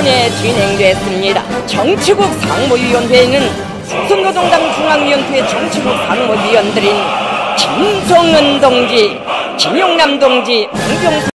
전에 진행됐습니다. 정치국 상무위원회에는 조선노동당 중앙위원회 정치국 상무위원들인 김성은 동지, 김용남 동지, 홍병수